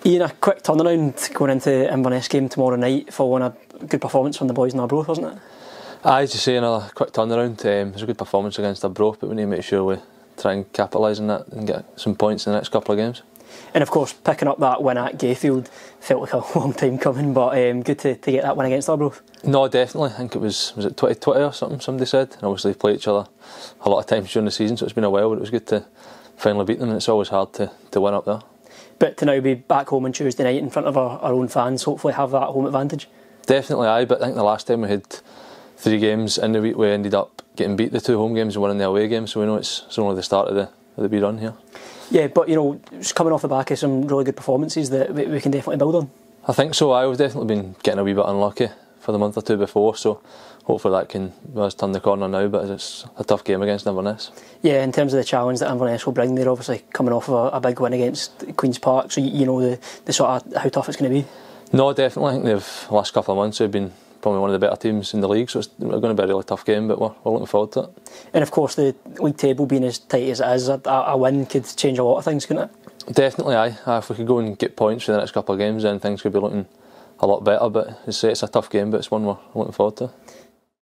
Iain, a quick turnaround going into Inverness game tomorrow night following a good performance from the boys in Arbroath, wasn't it? As you say, another quick turnaround. It was a good performance against Arbroath, but we need to make sure we try and capitalise on that and get some points in the next couple of games. And of course, picking up that win at Gayfield felt like a long time coming, but good to get that win against Arbroath. No, definitely. I think it was it 2020 or something, somebody said. And obviously they play each other a lot of times during the season, so it's been a while, but it was good to finally beat them, and it's always hard to win up there. But to now be back home on Tuesday night in front of our own fans, hopefully have that home advantage. Definitely, aye, but I think the last time we had 3 games in the week, we ended up getting beat the 2 home games and winning the away games, so we know it's only the start of the wee run here. Yeah, but it's coming off the back of some really good performances that we can definitely build on. I think so. We've definitely been getting a wee bit unlucky for the month or 2 before, so hopefully that can turn the corner now, but it's a tough game against Inverness. Yeah, in terms of the challenge that Inverness will bring, they're obviously coming off of a big win against Queen's Park, so you know the sort of how tough it's going to be. No, definitely. I think the last couple of months have been probably one of the better teams in the league, so it's going to be a really tough game, but we're looking forward to it. And of course, the league table being as tight as it is, a win could change a lot of things, couldn't it? Definitely, aye. If we could go and get points for the next couple of games, then things could be looking a lot better, but as I say, it's a tough game, but it's one we're looking forward to.